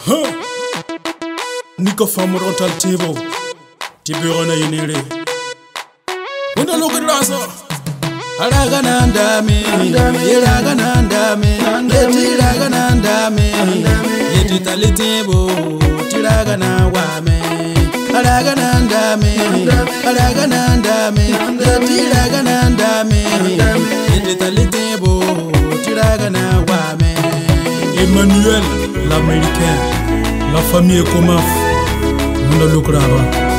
Niko famur ontal tibo tibirona yinere wenda lokiraso alaga nandame ilaga nandame yetiraga nandame yetitali tibo tiraga na wame alaga nandame yetiraga nandame yetitali tibo tiraga na wame. Emmanuel l'américain, la famille Komaf, Mona Lukraba.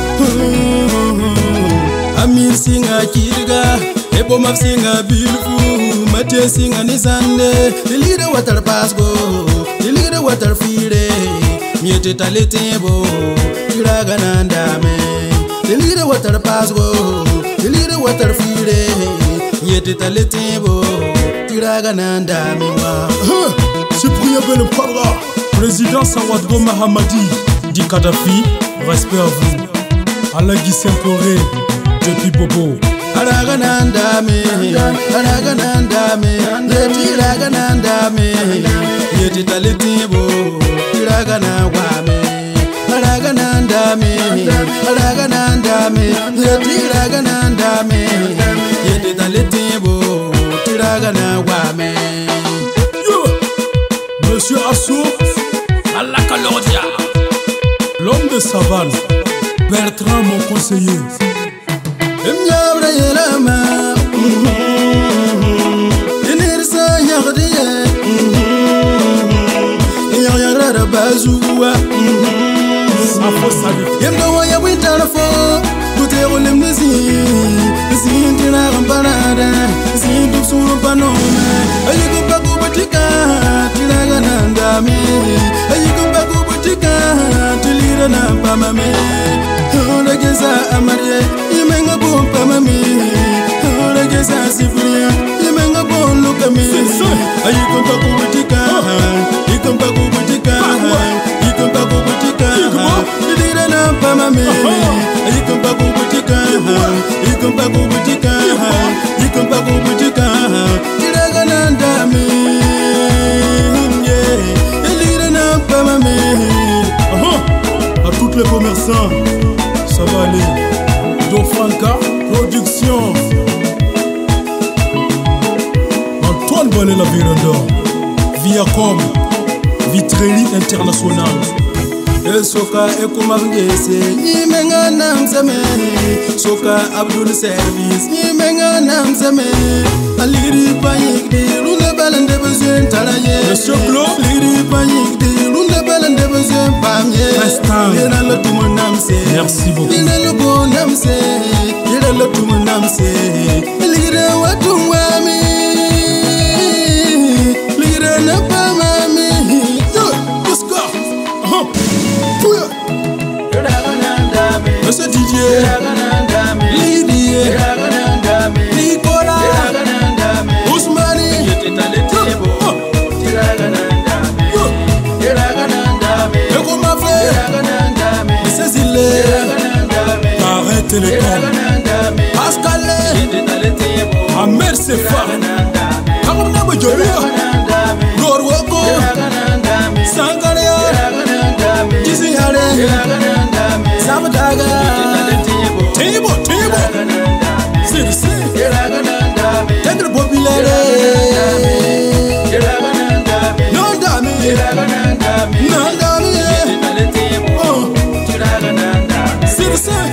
Amir Singa Kirga, Ebomaf Singa Bilfu, Mathieu Singa Nisande, the leader water pasgo, the leader water fire, Miete Taletebo, Tiraganandame, the leader water pasgo, the leader water fire, Miete Taletebo, Tiraganandame. Cyprien Bellepara, président Sawadgo Mahamadi, dit Kadhafi, respect à vous. Alagui Semporé, depuis Bobo. Alaganandame, Yeti Taletibo, Tiragana Wame. Alaganandame, Yeti Taletibo, Tiragana Wame. Monsieur Assou, Allah Kalodia, l'homme de savane, Bertrand mon conseiller. M'yabra yelama, inirsa yagdiye, yagara bazoua, safo salut. Yemdo ya winterfo, butero lemnezi, zintina ramparada, zintu sunu panome, ayiku baku batika. Ayukumba kubutika tulira na pamame Oregeza amarie imenga bompa mami Oregeza sifuria imenga boluka mi Ayukumba kubutika Ikumba kubutika Ikumba kubutika tulira na pamame Ayukumba kubutika Ikumba kubutika Ikumba kubutika tiraga nandami à tous les commerçants, ça va aller. Dofranca Production, Antoine Balé la Véranda, Viacom, Vitrelie International. Soka Ekomangese, Nimenga Namzame, Soka Abdul Service, Nimenga Namzame, Aliri Panique, Luna Balande Besoin Talaye, Monsieur Claude, Liri Panique, Luna Balande Besoin Pamier, Yena le tout namse, merci beaucoup. Yena le bon namse, Yena le tout namse, Lira Watumami, Lira Napamami, Monsieur Didier, Lydier, Nicolas, Ousmani, Eko ma frère, Cécile, Arrête Télécom, Pascal, Amer Sefa, Kamuna Bojoria, Gorwoko, Sangaria, Dizihare, Samadaga, Tebo, c'est Tendre populaire, Nandami, c'est